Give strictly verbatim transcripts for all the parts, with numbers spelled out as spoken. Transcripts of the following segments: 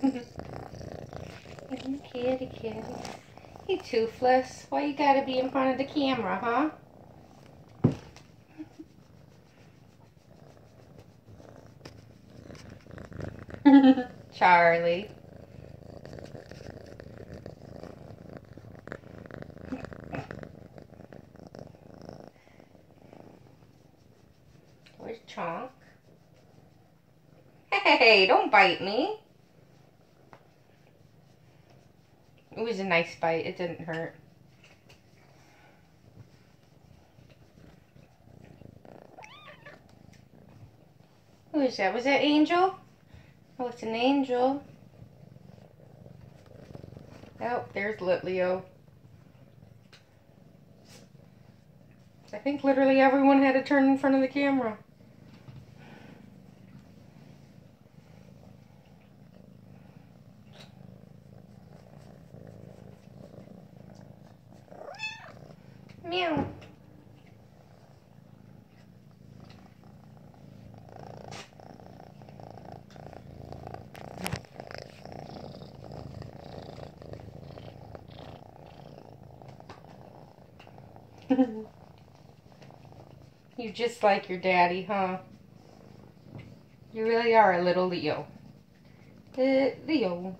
Kitty, kitty. Hey, Toothless. Why you gotta be in front of the camera, huh? Charlie. Where's Chonk? Hey, don't bite me. It was a nice bite. It didn't hurt. Who is that? Was that Angel? Oh, it's an angel. Oh, there's Leo. I think literally everyone had to turn in front of the camera. Meow. You just like your daddy, huh? You really are a little Leo. Uh, Leo.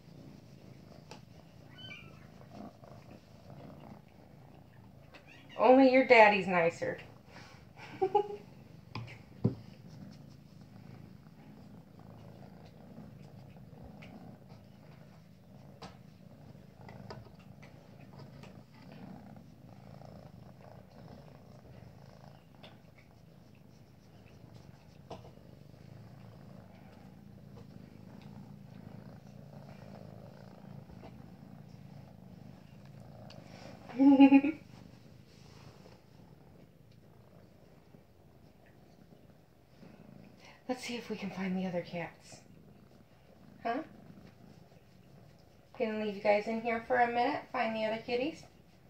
Only your daddy's nicer. Let's see if we can find the other cats. Huh? Gonna leave you guys in here for a minute, find the other kitties.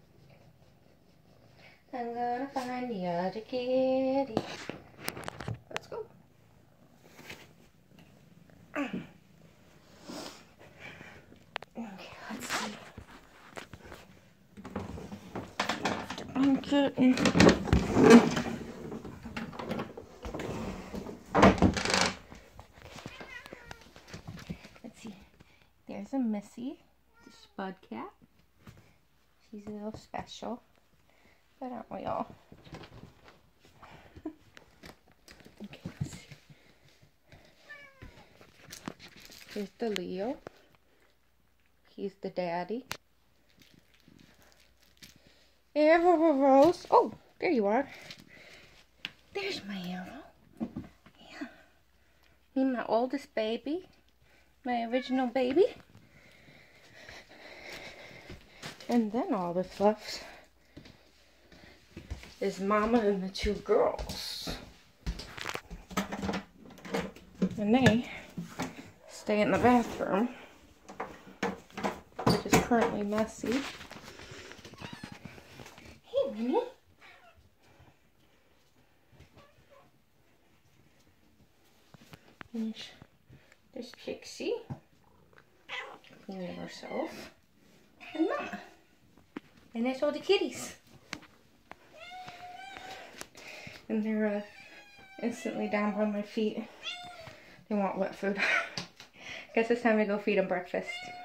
I'm gonna find the other kitty. Let's go. Okay, let's see. I'm kitten. Let's see. There's a Missy, the spud cat. She's a little special, but aren't we all? Okay, let's see. Here's the Leo. He's the daddy. Arrow Rose. Oh, there you are. There's my arrow. Yeah. Me, my oldest baby. My original baby. And then all that's left is Mama and the two girls. And they stay in the bathroom, which is currently messy. Hey, Minnie. And there's Pixie, cleaning herself, and Mama. And that's all the kitties. And they're uh, instantly down by my feet. They want wet food. Guess it's time to go feed them breakfast.